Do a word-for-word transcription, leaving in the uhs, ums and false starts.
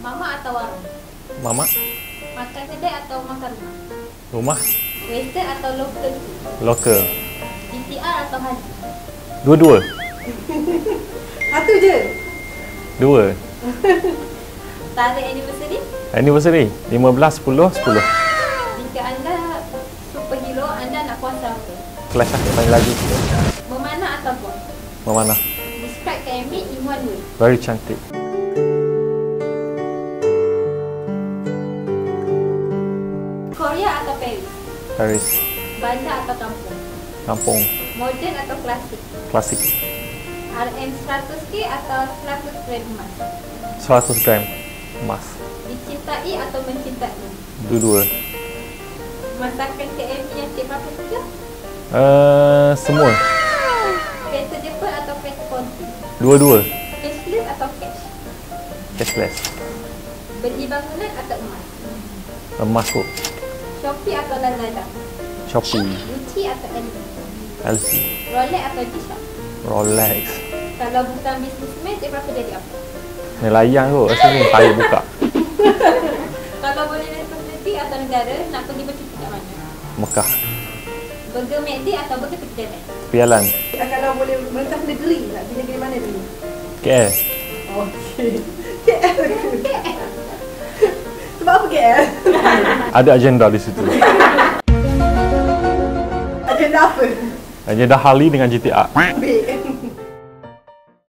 Mama atau warung? Mama. Makan kedai atau makan rumah? Rumah. Western atau local? Local. G T R atau haji? Dua-dua. Satu je. Dua. Tarikh anniversary? Anniversary lima belas, sepuluh, sepuluh. Jika anda superhero, anda nak kuasa apa? Kelas lah yang paling laju. Memanah atau boy? Memanah. Describe Kemi in one word. Very cantik. Korea atau Paris? Paris. Bandar atau kampung? Kampung. Modern atau klasik? Klasik. R M seratus K atau seratus gram emas? seratus gram emas. Dicintai atau mencintai? Dua-dua. Masakan K M yang Cik Papa suka? Uh, semua. Kereta Jepun atau kereta konti? Dua-dua. Cashless atau cash? Cashless. Beli bangunan atau emas? Emas kot. Shopee atau Lazada? Shopee. Gucci atau L V? L V. Rolex atau G-Shock? Rolex. Kalau bukan businessman, Cik Papa jadi apa? Nelayan kot. Rasa ni tayo buka. Kalau boleh nationality atau negara, nak pergi bercuti kat mana? Mekah. Burger McD atau burger tepi jalan? Pialan. Kalau boleh merentas negeri, nak pergi negeri mana dulu? K L. Okey. K L ke? Sebab apa K L? Ada agenda di situ. Agenda apa? Agenda Harley dengan G T R. Baik.